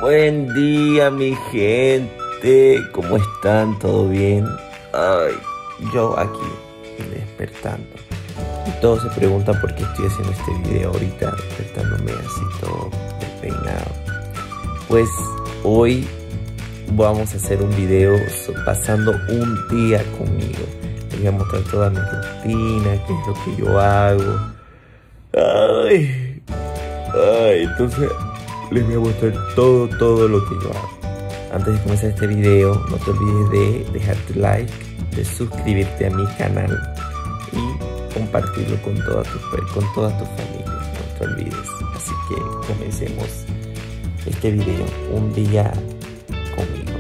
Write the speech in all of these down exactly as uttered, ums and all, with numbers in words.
Buen día, mi gente. ¿Cómo están? ¿Todo bien? Ay, yo aquí despertando. Y todos se preguntan por qué estoy haciendo este video ahorita, despertándome así todo despeinado. Pues hoy vamos a hacer un video pasando un día conmigo. Les voy a mostrar toda mi rutina, qué es lo que yo hago. Ay, ay, entonces les voy a mostrar todo, todo lo que yo hago. Antes de comenzar este video, no te olvides de dejar tu like, de suscribirte a mi canal y compartirlo con toda tu, con toda tu familia. No te olvides. Así que comencemos este video, un día conmigo.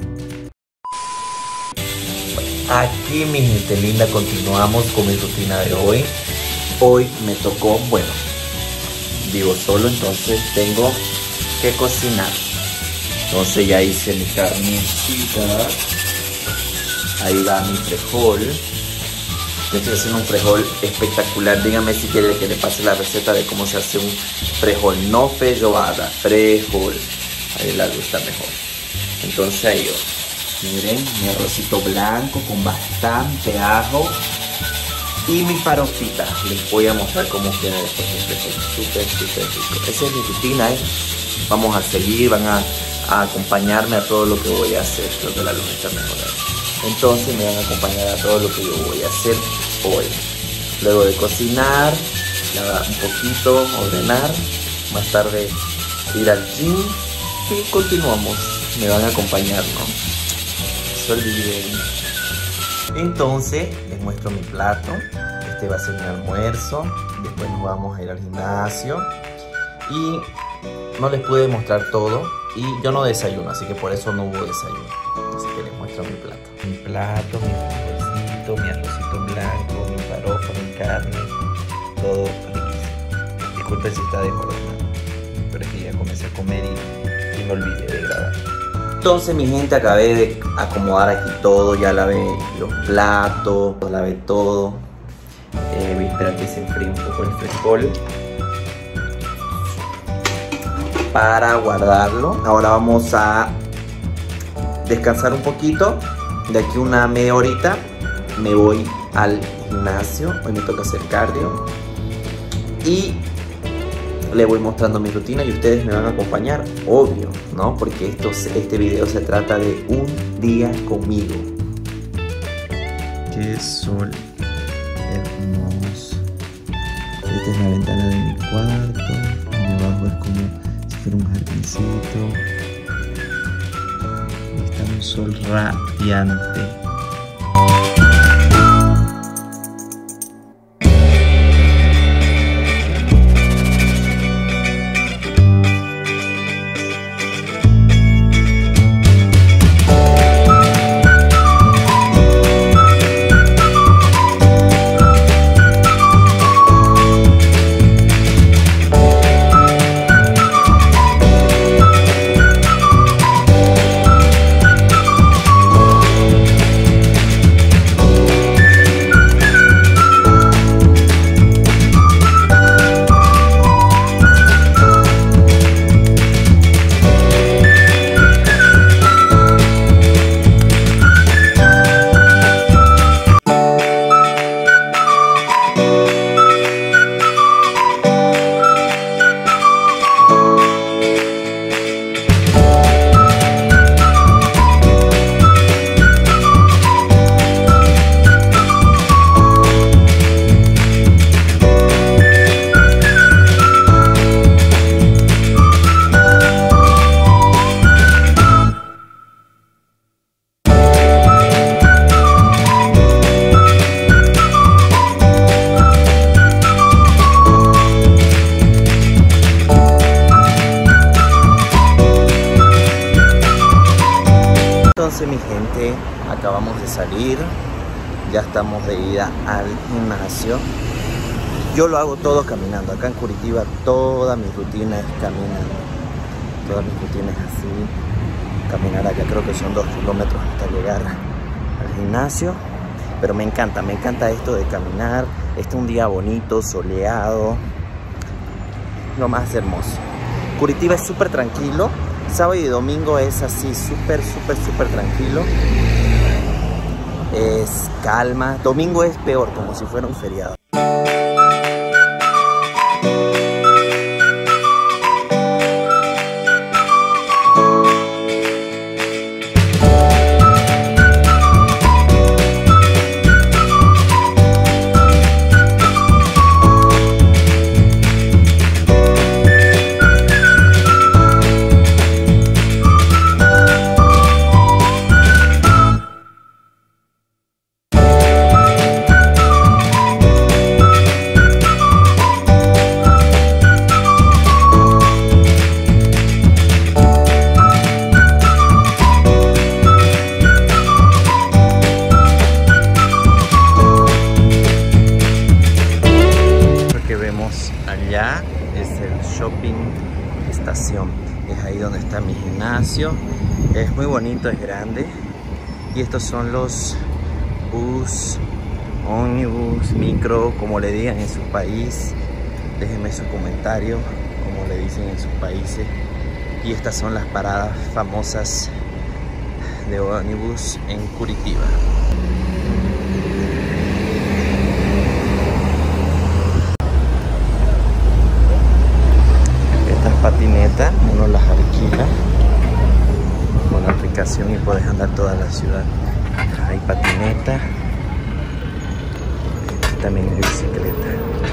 Aquí, mi gente linda, continuamos con mi rutina de hoy. Hoy me tocó, bueno, vivo solo, entonces tengo que cocinar. Entonces ya hice mi carnecita. Ahí va mi frijol. Yo estoy haciendo un frijol espectacular. Díganme si quieren que le pase la receta de cómo se hace un frijol. No feijoada, frijol. Ahí la gusta mejor. Entonces ahí yo, miren, mi arrocito blanco con bastante ajo. Y mi parofita. Les voy a mostrar cómo queda después el frijol. Súper, súper rico. Esa es mi rutina, ¿eh? Vamos a seguir, van a, a acompañarme a todo lo que voy a hacer. Creo que la luz está mejorando. Entonces me van a acompañar a todo lo que yo voy a hacer hoy. Luego de cocinar, lavar un poquito, ordenar, más tarde ir al gym y continuamos. Me van a acompañar, ¿no? No se olviden. Entonces les muestro mi plato. Este va a ser mi almuerzo. Después nos vamos a ir al gimnasio. Y no les pude mostrar todo. Y yo no desayuno, así que por eso no hubo desayuno. Así que les muestro mi plato. Mi plato, mi frijolcito, mi arrocito blanco, mi farofa, mi carne. Todo riquísimo. Disculpen si está desordenado, pero es que ya comencé a comer y, y me olvidé de grabar. Entonces, mi gente, acabé de acomodar aquí todo. Ya lavé los platos, lavé todo. Eh, voy a esperar que se enfríe un poco el frijol para guardarlo. Ahora vamos a descansar un poquito. De aquí una media horita me voy al gimnasio. Hoy me toca hacer cardio y le voy mostrando mi rutina y ustedes me van a acompañar, obvio, ¿no? Porque esto, este video se trata de un día conmigo. Qué sol hermoso. Esta es la ventana de mi cuarto. Abajo es como si fuera un jardincito. Está un sol radiante. Entonces, mi gente, acabamos de salir, ya estamos de ida al gimnasio. Yo lo hago todo caminando. Acá en Curitiba toda mi rutina es caminando. Toda mi rutina es así, caminar allá. Creo que son dos kilómetros hasta llegar al gimnasio. Pero me encanta, me encanta esto de caminar. Este es un día bonito, soleado, lo más hermoso. Curitiba es súper tranquilo, Sábado y domingo es así, súper, súper, súper tranquilo. Es calma. Domingo es peor, como si fuera un feriado. Allá es el shopping estación, es ahí donde está mi gimnasio. Es muy bonito, es grande. Y estos son los bus, ómnibus, micro, como le digan en su país. Déjenme su comentario, como le dicen en sus países. Y estas son las paradas famosas de ómnibus en Curitiba. Patineta, uno las alquila con la aplicación y puedes andar toda la ciudad. Hay patineta y también hay bicicleta.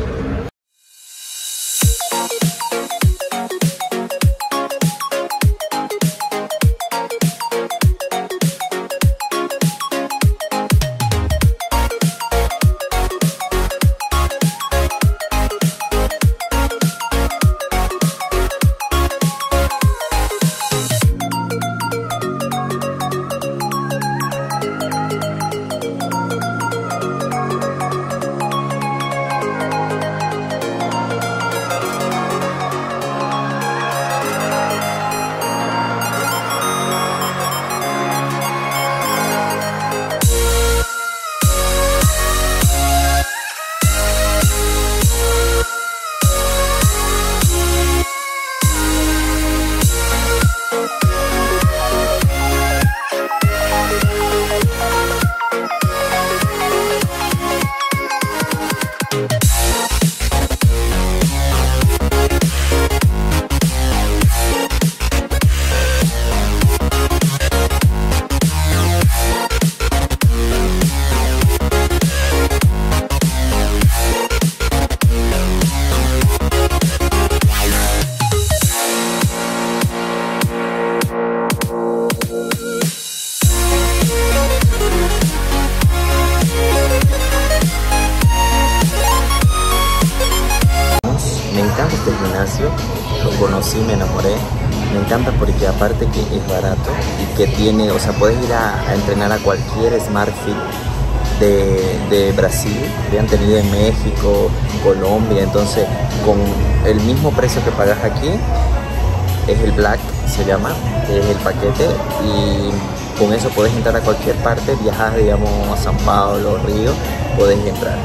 Este gimnasio lo conocí, me enamoré, me encanta porque aparte que es barato y que tiene, o sea, puedes ir a, a entrenar a cualquier Smart Fit de, de Brasil, que han tenido en México, Colombia, entonces con el mismo precio que pagas aquí, es el Black, se llama, es el paquete, y con eso puedes entrar a cualquier parte, viajas, digamos, a San Pablo, Río, puedes entrar.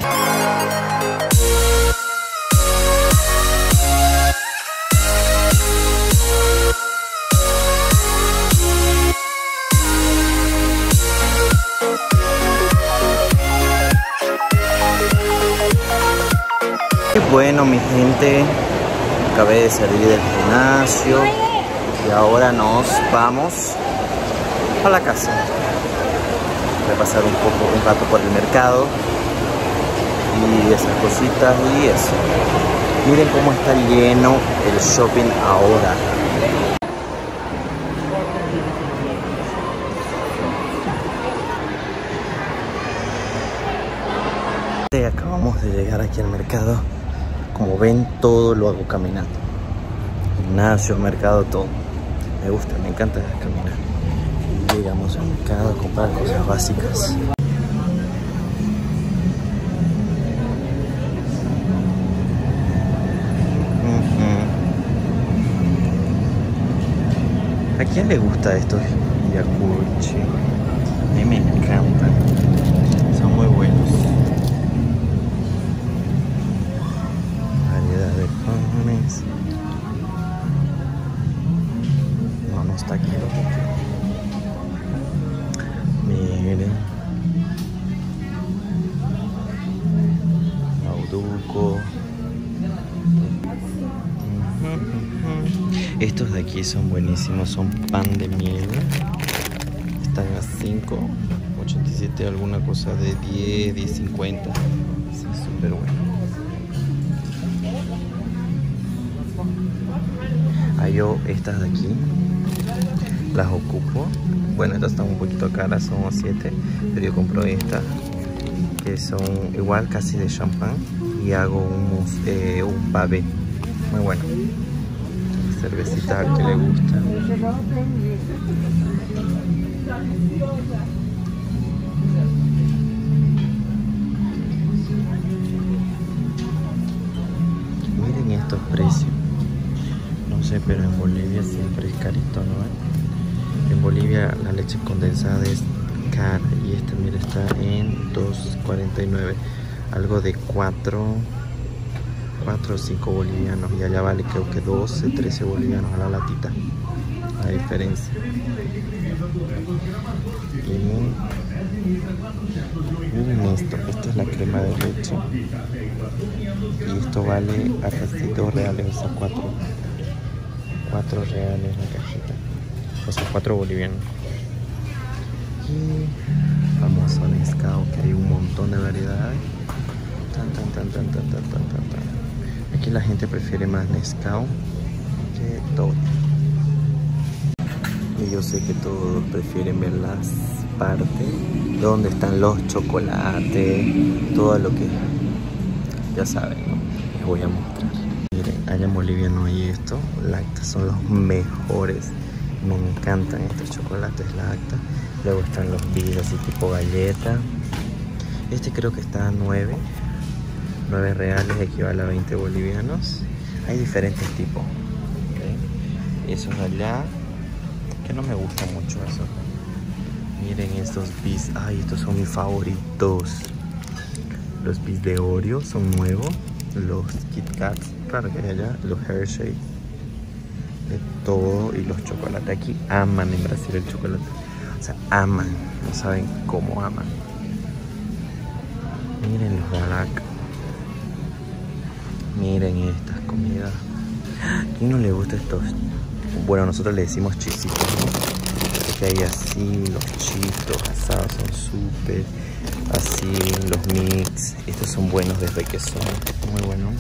Bueno, mi gente, acabé de salir del gimnasio y ahora nos vamos a la casa. Voy a pasar un poco, un rato por el mercado y esas cositas y eso. Miren cómo está lleno el shopping ahora. Acabamos de llegar aquí al mercado. Como ven, todo lo hago caminando. Gimnasio, mercado, todo. Me gusta, me encanta caminar. Llegamos al mercado a comprar cosas básicas. ¿A quién le gusta estos yakult? A mí me encantan. Son muy buenos. Variedad de panes. Estos de aquí son buenísimos, son pan de miel. Están a cinco ochenta y siete, alguna cosa de diez, diez cincuenta. Sí, súper bueno. Hay yo estas de aquí, las ocupo. Bueno, estas están un poquito caras, son siete, pero yo compro estas que son igual casi de champán y hago un, eh, un pavé muy bueno. Cervecita al que le gusta. Miren estos precios. No sé, pero en Bolivia siempre es carito, ¿no? En Bolivia la leche condensada es cara y esta, mira, está en dos cuarenta y nueve, algo de cuatro o cinco bolivianos, y allá vale creo que doce, trece bolivianos a la latita, la diferencia. Y miren esto, esta es la crema de leche y esto vale a casi dos reales, o sea, cuatro, cuatro reales la cajita, o sea, cuatro bolivianos. Y famoso Nescau, que hay un montón de variedades. Tan, tan, tan, tan, tan, tan, tan, tan, tan. Aquí la gente prefiere más Nescau que todo. Y yo sé que todos prefieren ver las partes donde están los chocolates, todo lo que ya saben, ¿no? Les voy a mostrar. Miren, allá en Bolivia no hay esto. Lacta son los mejores. Me encantan estos chocolates Lacta. Luego están los bits así tipo galleta. Este creo que está a nueve reales, equivale a veinte bolivianos. Hay diferentes tipos, ¿okay? Esos allá, que no me gusta mucho eso. Miren estos bits, ay, estos son mis favoritos. Los bits de Oreo son nuevos. Los Kit Kats, claro que hay allá. Los Hershey, de todo. Y los chocolates, aquí aman en Brasil el chocolate. O sea, aman, no saben cómo aman. Miren los Galac. Miren estas comidas. ¿A quién no le gusta estos? Bueno, nosotros le decimos chisitos, ¿no? Porque hay así, los chitos asados son súper. Así, los mix. Estos son buenos desde que son. Muy buenos.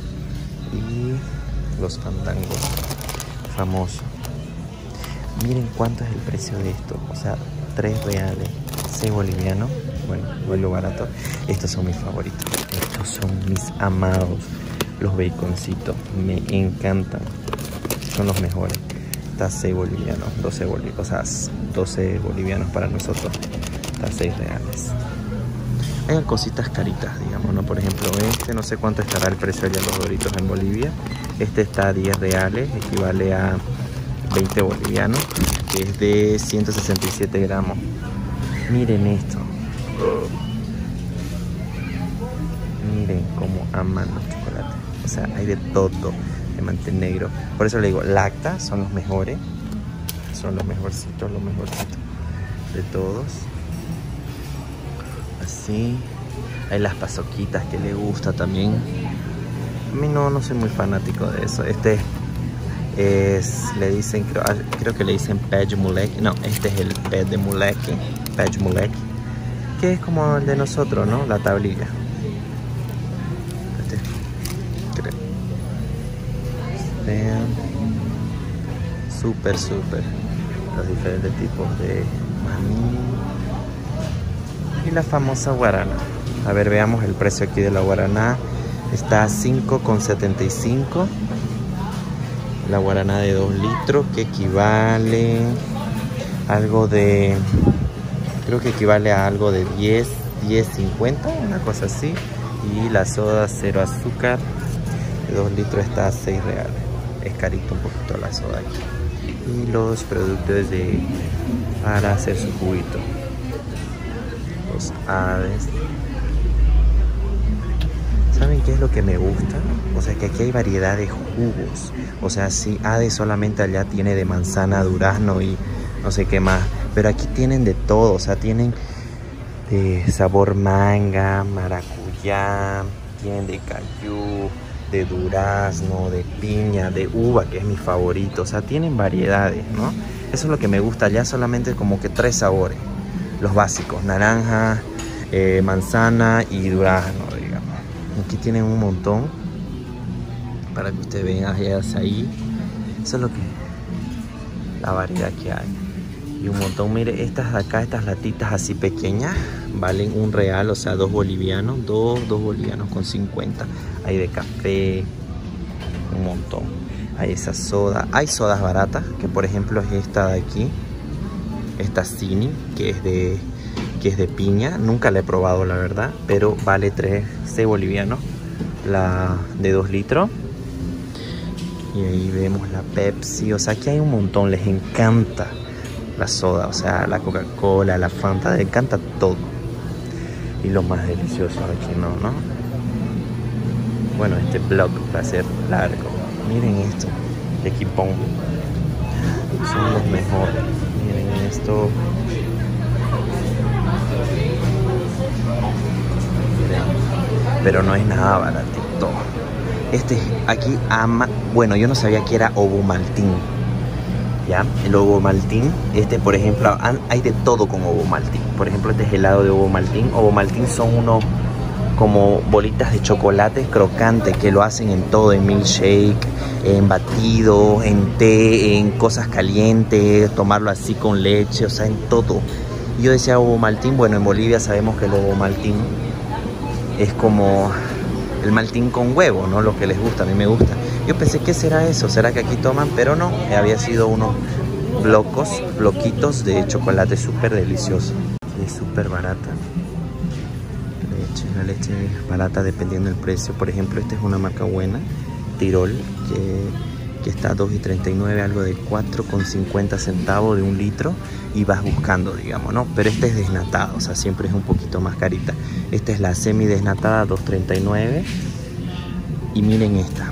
Y los fandangos. Famosos. Miren cuánto es el precio de esto. O sea, tres reales, seis bolivianos. Bueno, vuelvo barato. Estos son mis favoritos. Estos son mis amados. Los baconcitos, me encantan. Son los mejores. Está seis bolivianos, doce bolivianos, o sea, doce bolivianos para nosotros. Está seis reales. Hay cositas caritas, digamos, ¿no? Por ejemplo, este, no sé cuánto estará el precio de los Doritos en Bolivia. Este está a diez reales, equivale a veinte bolivianos, que es de ciento sesenta y siete gramos. Miren esto. Miren cómo aman los chocolates. O sea, hay de todo, de mantenegro. Por eso le digo, Lacta son los mejores. Son los mejorcitos, los mejorcitos de todos. Así. Hay las pasoquitas que le gusta también. A mí no, no soy muy fanático de eso. Este es, le dicen, creo, creo que le dicen Pej Moleque. No, este es el Pej de Moleque. Pej Moleque. Que es como el de nosotros, ¿no? La tablilla. Vean, súper súper los diferentes tipos de maní y la famosa guaraná. A ver, veamos el precio aquí de la guaraná. Está a cinco con setenta y cinco. La guaraná de dos litros, que equivale a algo de, creo que equivale a algo de diez, diez cincuenta, una cosa así. Y la soda cero azúcar de dos litros está a seis reales. Es carito un poquito la soda aquí. Y los productos de para hacer su juguito. Los Hades. ¿Saben qué es lo que me gusta? O sea, que aquí hay variedad de jugos. O sea, sí, Hades solamente allá tiene de manzana, durazno y no sé qué más. Pero aquí tienen de todo. O sea, tienen de sabor manga, maracuyá, tienen de cayú, de durazno, de piña, de uva, que es mi favorito. O sea, tienen variedades, ¿no? Eso es lo que me gusta. Ya solamente como que tres sabores. Los básicos, naranja, eh, manzana y durazno, digamos. Aquí tienen un montón para que ustedes vean allá ahí. Eso es lo que... la variedad que hay. Y un montón, mire, estas de acá, estas latitas así pequeñas, valen un real, o sea, dos bolivianos, dos, dos bolivianos con cincuenta. Hay de café, un montón. Hay esa soda, hay sodas baratas, que por ejemplo es esta de aquí, esta Cini, que es de, que es de piña. Nunca la he probado, la verdad, pero vale trece bolivianos, la de dos litros. Y ahí vemos la Pepsi, o sea, aquí hay un montón, les encanta la soda, o sea, la Coca-Cola, la Fanta, les encanta todo. Y lo más delicioso aquí no, ¿no? Bueno, este vlog va a ser largo. Miren esto, de Equipón. Son los mejores. Miren esto. Miren. Pero no es nada baratito. Este aquí ama, bueno, yo no sabía que era Ovomaltín, ¿ya? El Ovomaltín, este por ejemplo, hay de todo con Ovomaltín. Por ejemplo, este es helado de Ovomaltín. Ovomaltín son unos como bolitas de chocolate crocante que lo hacen en todo, en milkshake, en batido, en té, en cosas calientes, tomarlo así con leche, o sea, en todo. Yo decía Ovomaltín, bueno, en Bolivia sabemos que el Ovomaltín es como... el maltín con huevo, ¿no? Lo que les gusta, a mí me gusta. Yo pensé, ¿qué será eso? ¿Será que aquí toman? Pero no, había sido unos blocos, bloquitos de chocolate súper delicioso. Es súper barata. Leche, la leche es barata dependiendo del precio. Por ejemplo, esta es una marca buena, Tirol, que, que está a dos y treinta y nueve, algo de cuatro con cincuenta centavos de un litro. Y vas buscando, digamos, ¿no? Pero esta es desnatada, o sea, siempre es un poquito más carita. Esta es la semi desnatada, dos treinta y nueve. Y miren esta.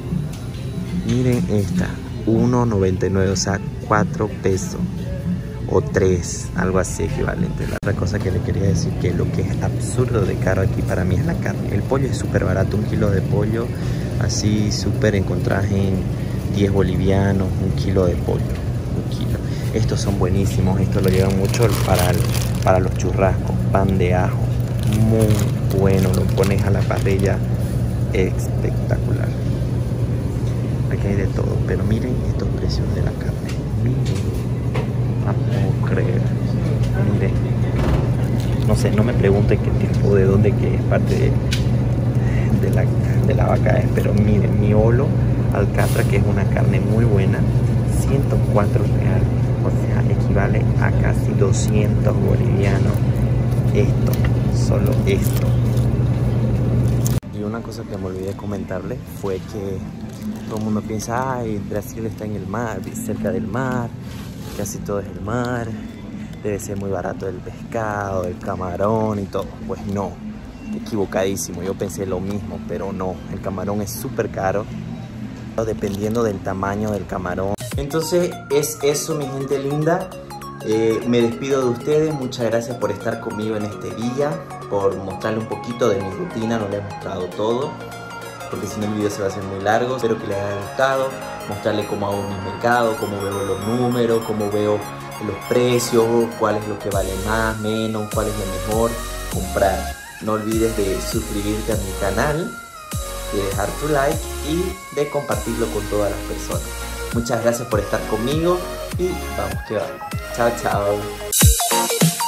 Miren esta, uno noventa y nueve, o sea, cuatro pesos. O tres, algo así equivalente. La otra cosa que le quería decir, que lo que es absurdo de caro aquí para mí es la carne. El pollo es súper barato, un kilo de pollo, así súper encontrás en diez bolivianos, un kilo de pollo, un kilo. Estos son buenísimos, estos lo llevan mucho para, el, para los churrascos, pan de ajo, muy bueno, lo pones a la parrilla, espectacular. Aquí hay de todo, pero miren estos precios de la carne, miren, no puedo creer, miren, no sé, no me pregunten qué tipo, de dónde, qué es parte de, de, la, de la vaca es, pero miren, miolo alcatra, que es una carne muy buena, ciento cuatro reales. O sea, equivale a casi doscientos bolivianos. Esto, solo esto. Y una cosa que me olvidé de comentarles fue que todo el mundo piensa, ay, Brasil está en el mar, cerca del mar, casi todo es el mar, debe ser muy barato el pescado, el camarón y todo. Pues no, equivocadísimo, yo pensé lo mismo, pero no, el camarón es súper caro, dependiendo del tamaño del camarón. Entonces es eso, mi gente linda. Eh, me despido de ustedes. Muchas gracias por estar conmigo en este día, por mostrarle un poquito de mi rutina. No les he mostrado todo, porque si no el video se va a hacer muy largo. Espero que les haya gustado, mostrarles cómo hago mi mercado, cómo veo los números, cómo veo los precios, cuál es lo que vale más, menos, cuál es lo mejor comprar. No olvides de suscribirte a mi canal, de dejar tu like y de compartirlo con todas las personas. Muchas gracias por estar conmigo y vamos que vamos. Chao, chao.